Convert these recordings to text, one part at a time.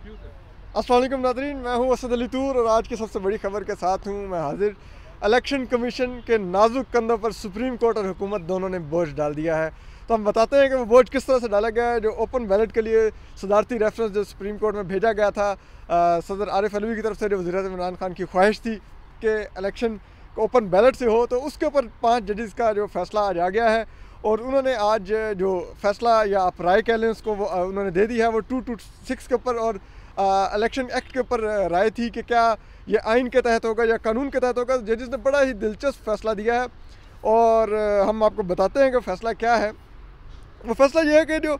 अस्सलाम वालेकुम नाज़रीन, मैं हूं असद अली तूर और आज की सबसे बड़ी खबर के साथ हूं मैं हाजिर। इलेक्शन कमीशन के नाजुक कंधों पर सुप्रीम कोर्ट और हुकूमत दोनों ने बोझ डाल दिया है। तो हम बताते हैं कि वो बोझ किस तरह से डाला गया है। जो ओपन बैलेट के लिए सदारती रेफरेंस जो सुप्रीम कोर्ट में भेजा गया था सदर आरिफ अलवी की तरफ से, जो वज़ीर-ए-आज़म इमरान खान की ख्वाहिश थी कि इलेक्शन ओपन बैलेट से हो, तो उसके ऊपर 5 जजेस का जो फैसला आज आ गया है और उन्होंने आज जो फैसला या आप राय कह लें उसको, वो उन्होंने दे दी है। वो 226 के ऊपर और इलेक्शन एक्ट के ऊपर राय थी कि क्या ये आइन के तहत होगा या कानून के तहत होगा। जजेस ने बड़ा ही दिलचस्प फैसला दिया है और हम आपको बताते हैं कि फ़ैसला क्या है। वो फैसला ये है कि जो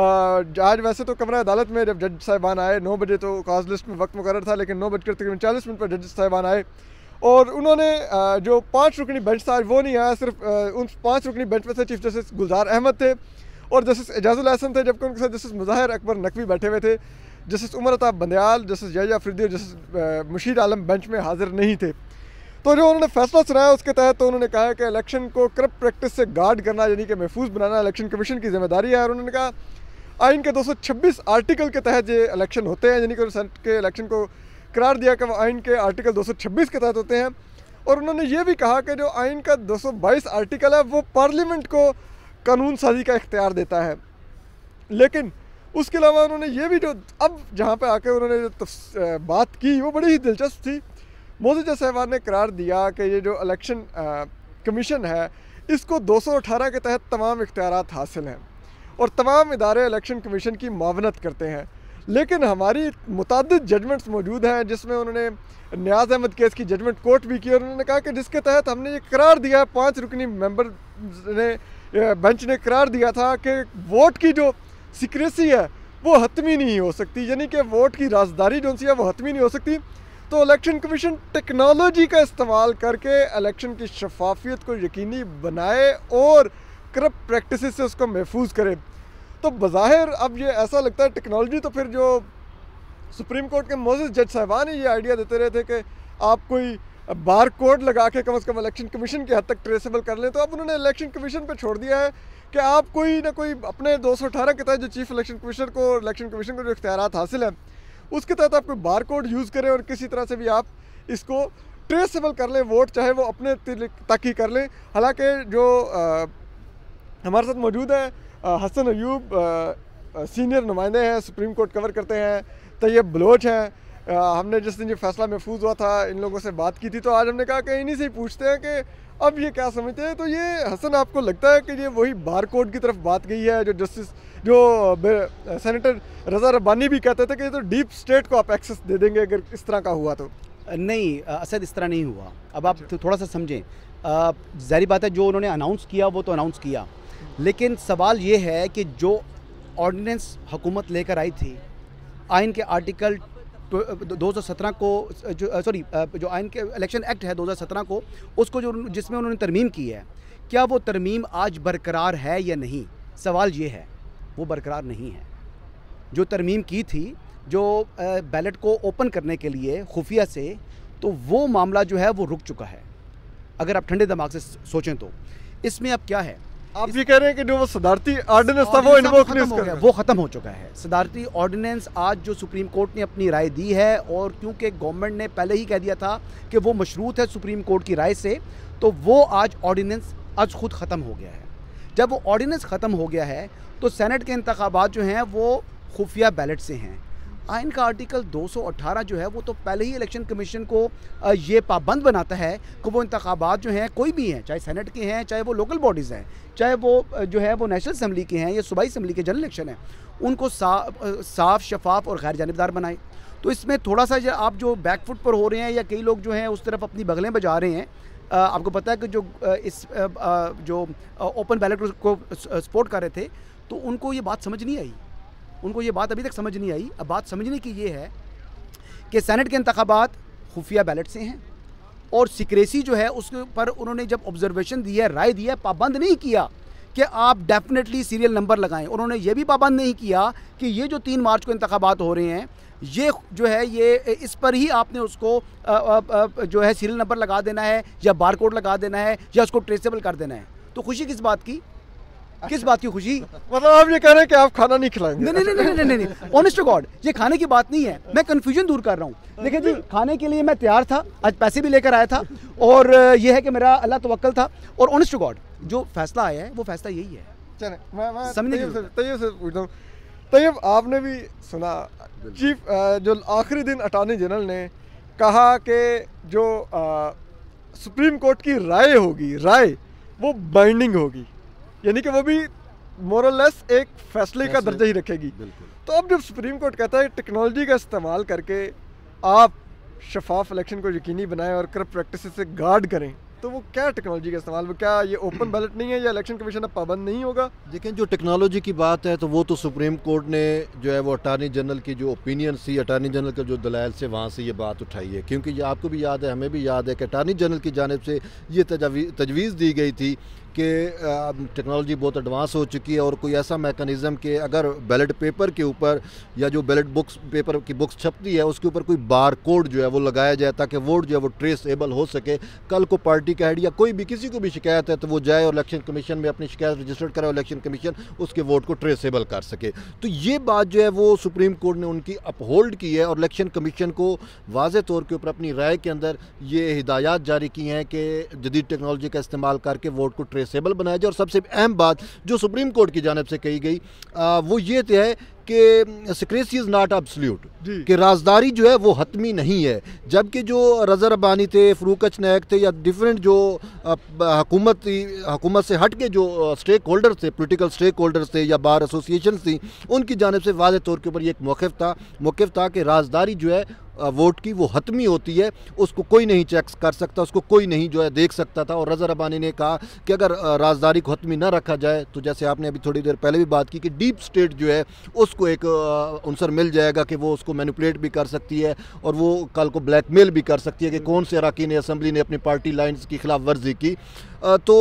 आज वैसे तो कमरा अदालत में जब जज साहिबान आए 9 बजे, तो कॉज लिस्ट में वक्त मुकर्रर था, लेकिन 9:40 पर जज साहिबान आए और उन्होंने जो 5 रुकनी बेंच था वो नहीं आया। सिर्फ उन 5 रुकनी बेंच में से चीफ जस्टिस गुलजार अहमद थे और जस्टिस एजाजुल हसन थे, जबकि उनके साथ जस्टिस मुज़ाहिर अकबर नकवी बैठे हुए थे। जस्टिस उमर अताब बंदयाल, जस्टिस यहया अफरीदी और जस्टिस मुशीर आलम बेंच में हाजिर नहीं थे। तो जो उन्होंने फैसला सुनाया उसके तहत तो उन्होंने कहा कि इलेक्शन को करप्ट प्रैक्टिस से गार्ड करना, यानी कि महफूज बनाना इलेक्शन कमीशन की जिम्मेदारी है। और उन्होंने कहा आइन के 226 आर्टिकल के तहत ये इलेक्शन होते हैं, यानी कि सेनेट के इलेक्शन को करार दिया कि वो आइन के आर्टिकल 226 के तहत होते हैं। और उन्होंने ये भी कहा कि जो आइन का 222 आर्टिकल है वो पार्लियामेंट को कानून साजी का इख्तियार देता है। लेकिन उसके अलावा उन्होंने ये भी जो अब जहाँ पे आके उन्होंने जो बात की वो बड़ी ही दिलचस्प थी। मोदी साहबान ने करार दिया कि ये जो इलेक्शन कमीशन है इसको 218 के तहत तमाम इख्तियारात हासिल हैं और तमाम इदारे इलेक्शन कमीशन की मुआवनत करते हैं। लेकिन हमारी मुताद्दिद जजमेंट्स मौजूद हैं जिसमें उन्होंने न्याज अहमद केस की जजमेंट कोर्ट भी की और उन्होंने कहा कि जिसके तहत हमने ये करार दिया, 5 रुकनी मेंबर ने बेंच ने करार दिया था कि वोट की जो सीक्रेसी है वो हतमी नहीं हो सकती, यानी कि वोट की राजदारी जो सी है वो हतमी नहीं हो सकती। तो इलेक्शन कमीशन टेक्नोलॉजी का इस्तेमाल करके इलेक्शन की शफाफियत को यकीनी बनाए और करप्ट प्रैक्टिस से उसको महफूज करे। तो बज़ाहिर अब ये ऐसा लगता है टेक्नोलॉजी, तो फिर जो सुप्रीम कोर्ट के मोअज़्ज़िज़ जज साहिबान ये आइडिया देते रहे थे कि आप कोई बार कोड लगा के कम से कम इलेक्शन कमीशन की हद तक ट्रेसेबल कर लें, तो अब उन्होंने इलेक्शन कमीशन पे छोड़ दिया है कि आप कोई ना कोई अपने 218 के तहत जो चीफ इलेक्शन कमिश्नर को, इलेक्शन कमीशन को जो इख्तियारात हासिल हैं उसके तहत आप कोई बार कोड यूज़ करें और किसी तरह से भी आप इसको ट्रेसेबल कर लें वोट, चाहे वो अपने तक ही कर लें। हालांकि जो हमारे साथ मौजूद है हसन अयूब, सीनियर नुमाइंदे हैं, सुप्रीम कोर्ट कवर करते हैं, तैयब बलोच हैं। हमने जिस दिन ये फैसला महफूज हुआ था इन लोगों से बात की थी, तो आज हमने कहा कि इन्हीं से ही पूछते हैं कि अब ये क्या समझते हैं। तो ये हसन, आपको लगता है कि ये वही बार कोड की तरफ बात गई है जो सेनेटर रज़ा रब्बानी भी कहते थे कि तो डीप स्टेट को आप एक्सेस दे देंगे अगर इस तरह का हुआ? तो नहीं असद, इस तरह नहीं हुआ। अब आप थोड़ा सा समझें, ज़ाहिर बात है जो उन्होंने अनाउंस किया वो तो अनाउंस किया, लेकिन सवाल ये है कि जो ऑर्डिनेंस हुकूमत लेकर आई थी आइन के आर्टिकल 2017 को, जो आइन के इलेक्शन एक्ट है 2017 को, उसको जो जिसमें उन्होंने तरमीम की है, क्या वो तरमीम आज बरकरार है या नहीं? सवाल ये है, वो बरकरार नहीं है। जो तरमीम की थी जो बैलेट को ओपन करने के लिए खुफिया से, तो वो मामला जो है वो रुक चुका है। अगर आप ठंडे दिमाग से सोचें तो इसमें अब क्या है, आप ये कह रहे हैं कि जो वो सदारती ऑर्डिनेंस था वो इन्वोक नहीं हो गया, वो ख़त्म हो चुका है। सदारती ऑर्डिनेंस आज जो सुप्रीम कोर्ट ने अपनी राय दी है, और क्योंकि गवर्नमेंट ने पहले ही कह दिया था कि वो मशरूत है सुप्रीम कोर्ट की राय से, तो वो आज ऑर्डिनेंस आज खुद ख़त्म हो गया है। जब वो ऑर्डिनेंस ख़त्म हो गया है तो सेनेट के इंतखाबात जो हैं वो खुफिया बैलेट से हैं। आइन का आर्टिकल 218 जो है वो तो पहले ही इलेक्शन कमीशन को ये पाबंद बनाता है कि वो इंतखाबात जो हैं कोई भी हैं, चाहे सेनेट के हैं, चाहे वो लोकल बॉडीज़ हैं, चाहे वो जो है वो नेशनल असम्बली के हैं या सूबाई असम्बली के जनरल इलेक्शन हैं, उनको साफ शफाफ और गैर जानिबदार बनाए। तो इसमें थोड़ा सा आप जो बैकफुट पर हो रहे हैं या कई लोग जो हैं उस तरफ अपनी बगलें बजा रहे हैं। आपको पता है कि जो ओपन बैलेट को सपोर्ट कर रहे थे तो उनको ये बात समझ नहीं आई, उनको ये बात अभी तक समझ नहीं आई। अब बात समझने की ये है कि सेनेट के इंतखाबात खुफिया बैलेट से हैं और सिक्रेसी जो है उसके ऊपर उन्होंने जब ऑब्जर्वेशन दी है, राय दी है, पाबंद नहीं किया कि आप डेफिनेटली सीरियल नंबर लगाएं। उन्होंने ये भी पाबंद नहीं किया कि ये जो 3 मार्च को इंतखाबात हो रहे हैं ये जो है ये इस पर ही आपने उसको जो है सीरियल नंबर लगा देना है या बारकोड लगा देना है या उसको ट्रेसेबल कर देना है। तो खुशी किस बात की? किस बात की खुशी? मतलब आप ये कह रहे हैं कि आप खाना नहीं खिलाएंगे? नहीं नहीं नहीं नहीं नहीं, ऑनेस्ट टू गॉड ये खाने की बात नहीं है, मैं कंफ्यूजन दूर कर रहा हूँ। देखिए जी, खाने के लिए मैं तैयार था, आज पैसे भी लेकर आया था, और ये है कि मेरा अल्लाह तवक्कल था, और ऑनेस्ट टू गॉड जो फैसला आया है वो फैसला यही है। चले मैं तैयब से पूछता हूँ, तैयब आपने भी सुना चीफ जो आखिरी दिन अटॉर्नी जनरल ने कहा कि जो सुप्रीम कोर्ट की राय होगी, राय वो बाइंडिंग होगी, यानी कि वो भी मोरलेस एक फैसले का दर्जा ही रखेगी। तो अब जब सुप्रीम कोर्ट कहता है टेक्नोलॉजी का इस्तेमाल करके आप शफाफ इलेक्शन को यकीनी बनाएं और करप्ट प्रैक्टिस से गार्ड करें, तो वो क्या टेक्नोलॉजी का इस्तेमाल, वो क्या ये ओपन बैलेट नहीं है या इलेक्शन कमीशन अब पाबंद नहीं होगा? देखें, जो टेक्नोलॉजी की बात है तो वो तो सुप्रीम कोर्ट ने जो है वो अटार्नी जनरल की जो ओपिनियन थी, अटार्नी जनरल का जो दलाइल से वहाँ से ये बात उठाई है, क्योंकि ये आपको भी याद है, हमें भी याद है कि अटार्नी जनरल की जानिब से ये तजवीज़ दी गई थी कि टेक्नोलॉजी बहुत एडवांस हो चुकी है और कोई ऐसा मेकनिज़म कि अगर बैलेट पेपर के ऊपर या जो बैलेट बुक्स पेपर की बुक्स छपती है उसके ऊपर कोई बार कोड जो है वो लगाया जाए ताकि वोट जो है वो ट्रेसेबल हो सके। कल को पार्टी का हेड या कोई भी किसी को भी शिकायत है तो वो जाए और इलेक्शन कमीशन में अपनी शिकायत रजिस्टर्ड कराए, इलेक्शन कमीशन उसके वोट को ट्रेसेबल कर सके। तो ये बात जो है वो सुप्रीम कोर्ट ने उनकी अपहोल्ड की है और इलेक्शन कमीशन को वाज़े तौर के ऊपर अपनी राय के अंदर ये हिदायत जारी की हैं कि जदीद टेक्नोलॉजी का इस्तेमाल करके वोट को ट्रेसेबल बनाया जाए। और सबसे अहम बात जो सुप्रीम कोर्ट की जानिब से कही गई वो ये है कि सिक्रेसी इज़ नॉट एब्सोल्यूट, कि राजदारी जो है वो हतमी नहीं है। जबकि जो रज़ा रब्बानी थे, फ़रूकच नायक थे या डिफरेंट जो हुकूमत से हट के जो स्टेक होल्डर्स थे, पोलिटिकल स्टेक होल्डर्स थे या बार एसोसिएशन थी, उनकी जानिब से वाज़े तौर के ऊपर ये एक मौक़िफ़ था कि राजदारी जो है वोट की वो हतमी होती है, उसको कोई नहीं चेक कर सकता, उसको कोई नहीं जो है देख सकता था। और रज़ा रब्बानी ने कहा कि अगर राजदारी को हतमी ना रखा जाए तो जैसे आपने अभी थोड़ी देर पहले भी बात की कि डीप स्टेट जो है उसको एक अंसर मिल जाएगा कि वो उसको मैनिपुलेट भी कर सकती है और वो कल को ब्लैकमेल भी कर सकती है कि कौन से अरकान असम्बली ने अपनी पार्टी लाइन्स की खिलाफ वर्जी की। तो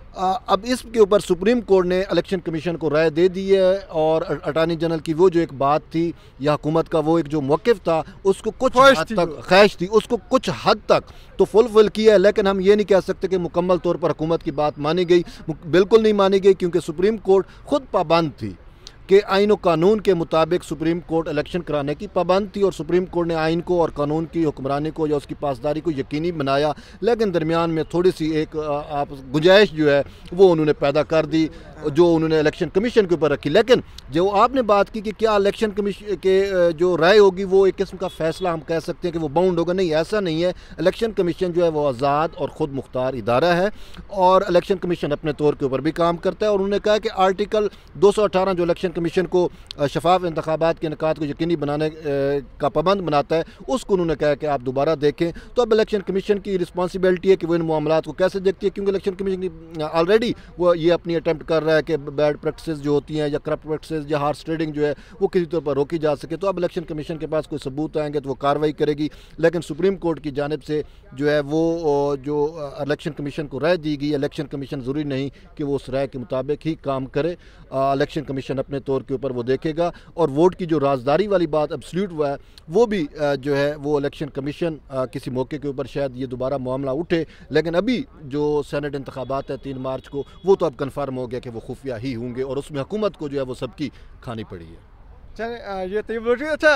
अब इसके ऊपर सुप्रीम कोर्ट ने इलेक्शन कमीशन को राय दे दी है और अटार्नी जनरल की वो जो एक बात थी या हुकूमत का वो एक जो मौक़िफ़ था उसको कुछ हद तक ख्वाहिश थी उसको कुछ हद तक तो फुलफिल किया है। लेकिन हम ये नहीं कह सकते कि मुकम्मल तौर पर हुकूमत की बात मानी गई, बिल्कुल नहीं मानी गई, क्योंकि सुप्रीम कोर्ट ख़ुद पाबंद थी कि आइन और कानून के मुताबिक सुप्रीम कोर्ट इलेक्शन कराने की पाबंद थी और सुप्रीम कोर्ट ने आइन को और कानून की हुक्मरानी को या उसकी पासदारी को यकीनी बनाया। लेकिन दरमियान में थोड़ी सी एक आप गुंजाइश जो है वो उन्होंने पैदा कर दी जो उन्होंने इलेक्शन कमीशन के ऊपर रखी। लेकिन जो आपने बात की कि क्या इलेक्शन कमीशन के जो राय होगी वो एक किस्म का फ़ैसला हम कह सकते हैं कि वो बाउंड होगा, नहीं, ऐसा नहीं है। इलेक्शन कमीशन जो है वो आज़ाद और ख़ुद मुख्तार इदारा है और इलेक्शन कमीशन अपने तौर के ऊपर भी काम करता है। और उन्होंने कहा कि आर्टिकल 218 जो इलेक्शन कमीशन को शफाफ इंतखाबात के इनेकाद को यकीनी बनाने का पाबंद बनाता है उसको उन्होंने कहा कि आप दोबारा देखें। तो अब इलेक्शन कमीशन की रिस्पॉन्सिबिलिटी है कि वो इन मामलात को कैसे देखती है, क्योंकि इलेक्शन कमीशन ऑलरेडी वो ये अपनी अटैम्प्ट कर रहा है कि बैड प्रैक्टिसेस जो होती हैं या करप्ट प्रैक्टिसेस या हार्स ट्रेडिंग जो है वो किसी तौर पर रोकी जा सके। तो अब इलेक्शन कमीशन के पास कोई सबूत आएंगे तो वो कार्रवाई करेगी। लेकिन सुप्रीम कोर्ट की जानिब से जो है वो जो इलेक्शन कमीशन को राय दी गई, इलेक्शन कमीशन ज़रूरी नहीं कि वो उस राय के मुताबिक ही काम करे। इलेक्शन कमीशन अपने तौर के ऊपर वो देखेगा और वोट की जो राजदारी वाली बात एब्सोल्यूट हुआ है वो भी जो है वो इलेक्शन कमीशन किसी मौके के ऊपर शायद ये दोबारा मामला उठे। लेकिन अभी जो सेनेट इंतखाबात है 3 मार्च को वो तो अब कन्फर्म हो गया कि वो खुफिया ही होंगे और उसमें हुकूमत को जो है वो सबकी खानी पड़ी है। चले ये तैयब लोग। अच्छा,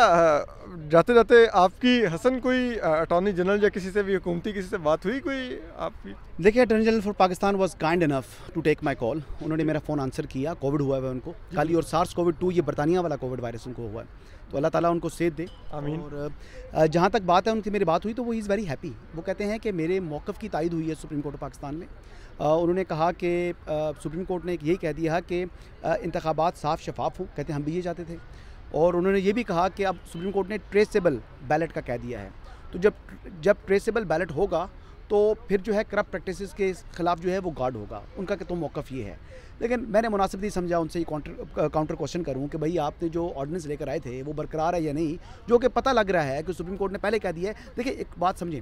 जाते जाते आपकी हसन कोई अटॉर्नी जनरल या किसी से भी हुकूमती किसी से बात हुई कोई आपकी? देखिए, attorney general for Pakistan was kind enough to take my call. उन्होंने मेरा फ़ोन आंसर किया। कोविड हुआ है उनको खाली और सार्स कोविड-2 ये बरतानिया वाला कोविड वायरस उनको हुआ है, तो अल्लाह ताला उनको सेहत दे। आमीन। और जहाँ तक बात है उनकी मेरी बात हुई तो वो इज़ वेरी हैप्पी। वो कहते हैं कि मेरे मौक़िफ़ की तायद हुई है सुप्रीम कोर्ट ऑफ पाकिस्तान में। उन्होंने कहा कि सुप्रीम कोर्ट ने यही कह दिया कि इंतखाबात साफ़ शफाफ हो, कहते हम भी ये चाहते थे। और उन्होंने ये भी कहा कि अब सुप्रीम कोर्ट ने ट्रेसेबल बैलेट का कह दिया है, तो जब ट्रेसेबल बैलेट होगा तो फिर जो है करप्ट प्रैक्टिसेस के ख़िलाफ़ जो है वो गार्ड होगा। उनका तो मौक़िफ़ ये है। लेकिन मैंने मुनासिब नहीं समझा उनसे ये काउंटर क्वेश्चन करूं कि भाई आपने जो ऑर्डिनेंस लेकर आए थे वो बरकरार है या नहीं, जो कि पता लग रहा है कि सुप्रीम कोर्ट ने पहले कह दिया है। देखिए, एक बात समझें,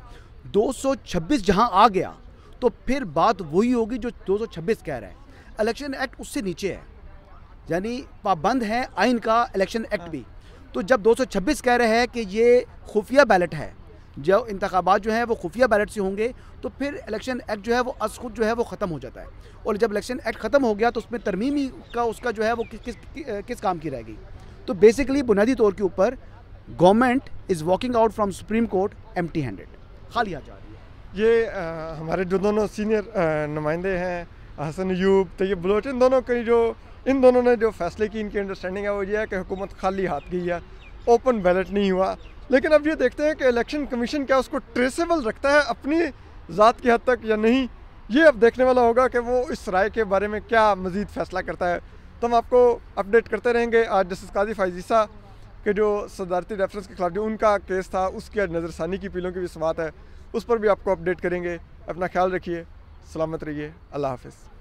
226 जहां आ गया तो फिर बात वही होगी जो 226 कह रहा है। इलेक्शन एक्ट उससे नीचे है, यानी पाबंद है आइन का इलेक्शन एक्ट भी। तो जब 226 कह रहे हैं कि ये खुफिया बैलेट है जो इंतखाबात जो है वो खुफिया बैलेट से होंगे, तो फिर इलेक्शन एक्ट जो है वो अज खुद जो है वो ख़त्म हो जाता है। और जब इलेक्शन एक्ट ख़त्म हो गया तो उसमें तरमीमी का उसका जो है वो किस काम की रहेगी। तो बेसिकली बुनियादी तौर के ऊपर government is walking out from supreme court empty handed, खाली हाथ जा रही है। ये हमारे जो दोनों सीनियर नुमाइंदे हैं, हसन अयूब, तैयब बलोच, इन दोनों ने जो फैसले की, इनकी अंडरस्टैंडिंग है वो ये है कि हुकूमत खाली हाथ गई है, ओपन बैलेट नहीं हुआ। लेकिन अब ये देखते हैं कि इलेक्शन कमीशन क्या उसको ट्रेसेबल रखता है अपनी ज़ात की हद तक या नहीं। ये अब देखने वाला होगा कि वो इस राय के बारे में क्या मज़ीद फ़ैसला करता है। तो हम आपको अपडेट करते रहेंगे। आज जस्टिस काजी फाइजीसा के जो सदारती रेफरेंस के खिलाफ जो उनका केस था उसकी आज नज़रसानी की अपीलों की भी समात है, उस पर भी आपको अपडेट करेंगे। अपना ख्याल रखिए, सलामत रहिए, अल्लाह हाफ़िज़।